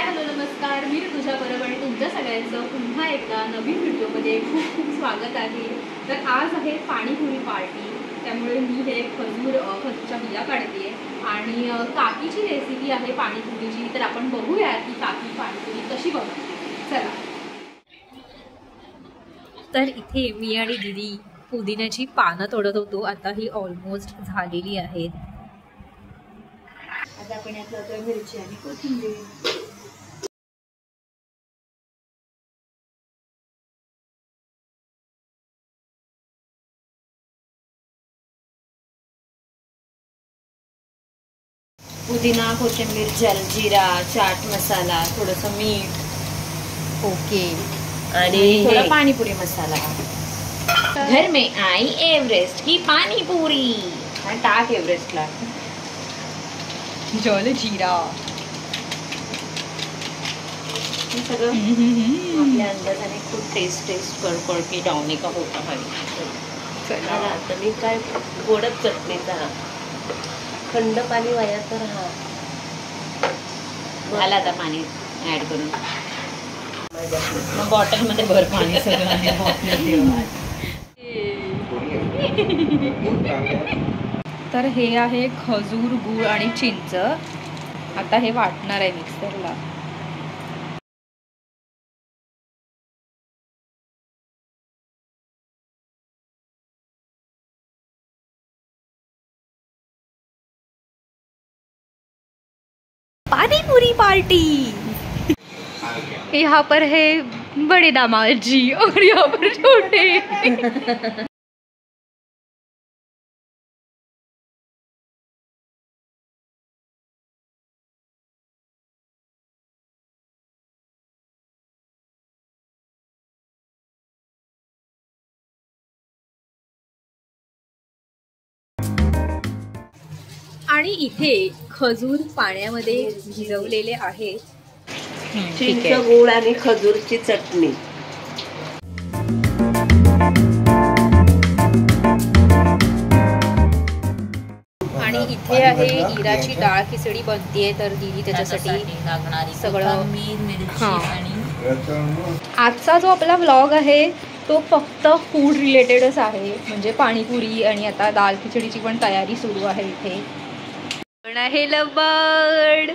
Hello नमस्कार, मी तुझ्या बरोबर आणि तुमच्या सगळ्यांचं पुन्हा एकदा नवीन व्हिडिओमध्ये खूप खूप स्वागत आहे। तर आज आहे पाणीपुरी पार्टी, त्यामुळे मी हे खजूरच्या बिया काढते आणि काकीची रेसिपी आहे पाणीपुरीची। तर आपण बघूया की काकी पाणीपुरी कशी बनवते। चला। तर इथे मी आणि दीदी पुदिन्याची पानं तोडत होतो। आता ही ऑलमोस्ट झालेली आहेत। आता आपण यात मिरची आणि कोथिंबीर, पुदिना, कोथिंबीर, जलजीरा, चाट मसाला, थोडंसं मीठ, ओके, आणि थोड़ा पानीपुरी मसाला। घर में आई एवरेस्ट की पानीपुरी, टाक एवरेस्टला। जलजीरा सगळं आपल्या अंदाजाने खूप टेस्ट कड़कड़की डावणे का होता है। चला आता मी काय गोडच चटणीचा थंड पाणी वाया तर हा मला आता पाणी ऍड करून मग बॉटलमध्ये भर पाणी सगळं। तर हे आहे खजूर, गूळ आणि चिंच। आता हे वाटणार आहे मिक्सरला। पानीपुरी पार्टी। यहाँ पर है बड़े दामाद जी और यहाँ पर छोटे। आणि इथे खजूर पाण्यामध्ये भिजवलेले आहेत। चिंच, गूळ आणि खजूरची चटणी। आणि इथे आहे इराची डाळ खिचडी बनतेय। तर दीदी त्याच्यासाठी सगळं आजचा जो आपला व्लॉग आहे तो फक्त फूड रिलेटेडच आहे, म्हणजे पाणीपुरी आणि आता दाल खिचडीची पण तयारी सुरू आहे इथे। पण आहे लबाड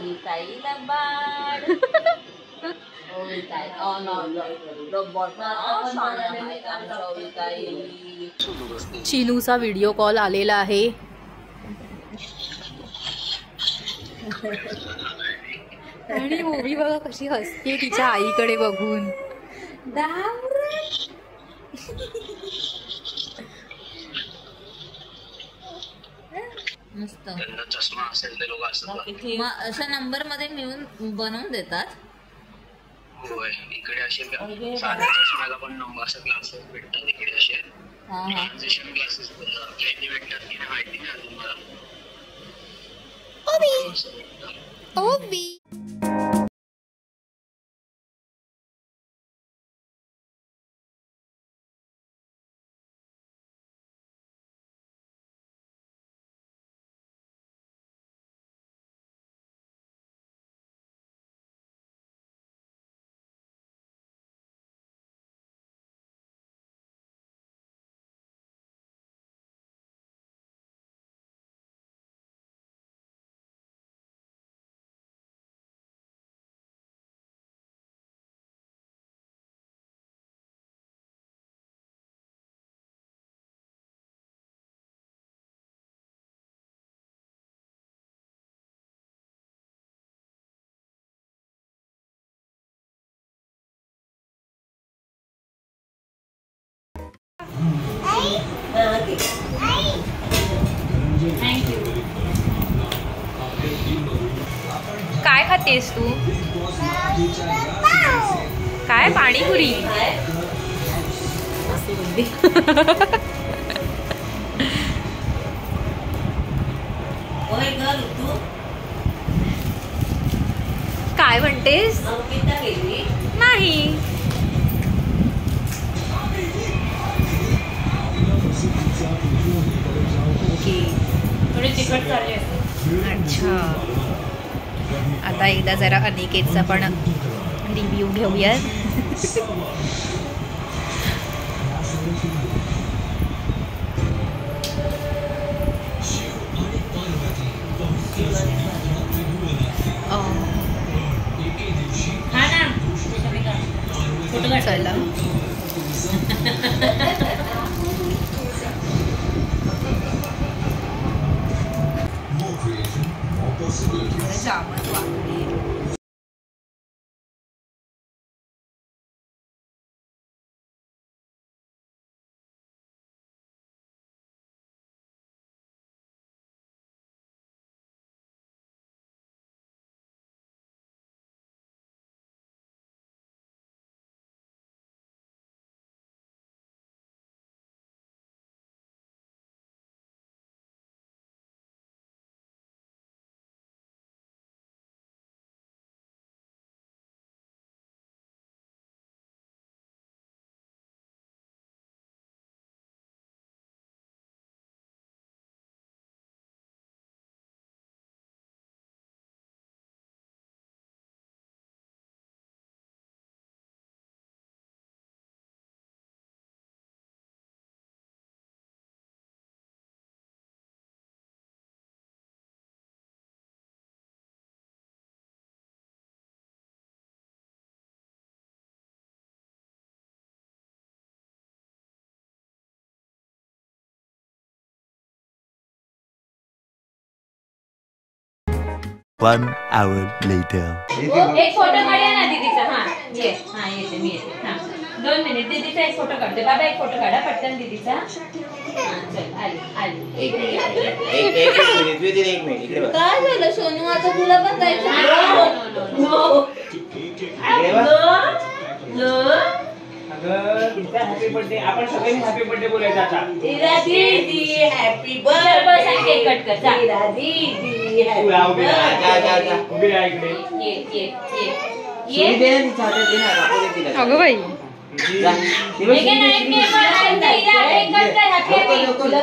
चिनूचा व्हिडिओ कॉल आलेला आहे। आणि मूवी बघा कशी हसते तिच्या आईकडे बघून। मस्त चष्मा असेल ते लोक अशा नंबर मध्ये मिळून बनवून देतात। होय, इकडे असे साध्या चष्म्याला पण नंबर असे क्लासेस भेटतात इकडे असे। ट्रान्झिशन क्लासेस कधी भेटतात की नाही माहिती नाही अजून मला। ओबी काय खातेस तू? काय पाणीपुरी? काय म्हणतेस? नाही। ओके, थोडे तिखट चालले। अच्छा, आता एकदा जरा अनिकेतचा पण रिव्ह्यू घेऊयात. चला जामच वाटली. One hour later. एक फोटो काढूया ना दीदीचा. ये येते मी येते. 2 मिनिट दीदीचा एक फोटो काढते. बाबा एक फोटो काढा पटकन दीदीचा. चल आली. एक मिनिट इकडे बघ. काय झालं सोनू आता तुला पण जायचं? Happy birthday. आपण सगळ्यांनी हॅपी बर्थडे बोलायचं आता. दीदी हॅपी बर्थडे. केक कट कर. दीदी उभी राहा इकडे. ये अगं बाई तुला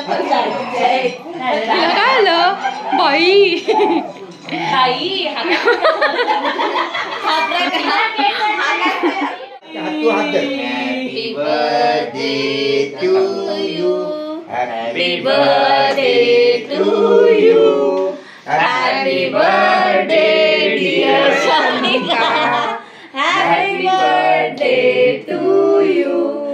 काय आलं बाई Happy birthday to you. Happy birthday to you. Happy birthday dear Shanika. Happy birthday to you.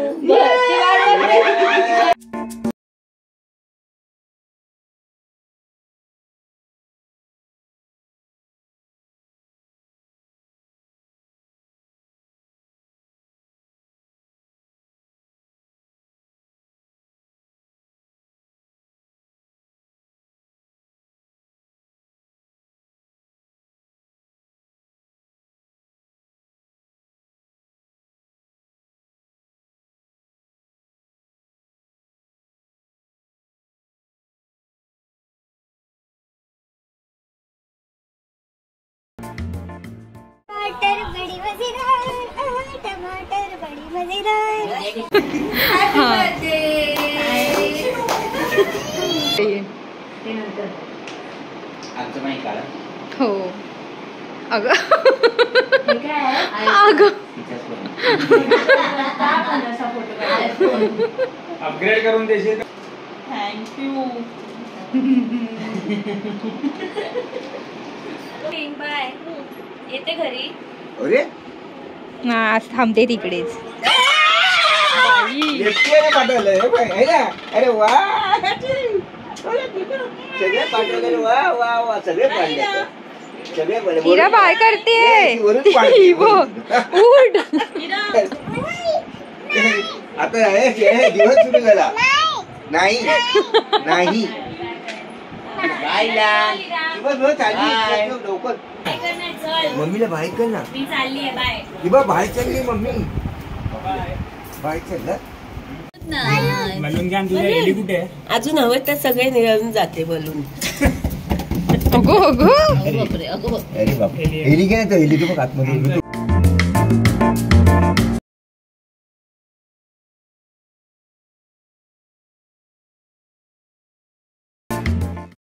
टमाटर बड़ी मजेदार, टमाटर बड़ी मजेदार. आमचं माहिती काढा. हो अगं अगं अपग्रेड करून देशील. थँक्यू. बाय. येते घरी. अरे ना आज थांबते तिकडेच. पाठवलंय अरे वा सगळे पाठवले. वा वा वा सगळे पाडले. सगळे हिरा बाय करते. उठ आता दिवस सुरू झाला. नाही नाही लवकर मम्मीला बाहेर कर ना. मी चालली बाय. किंवा बाहेर चालली मम्मी. बाहेर चाललं. अजून हवं तर सगळे निघून जाते बलून. अगो अगो अरे बापरे. हेली काय तर हेली बघ आतमध्ये.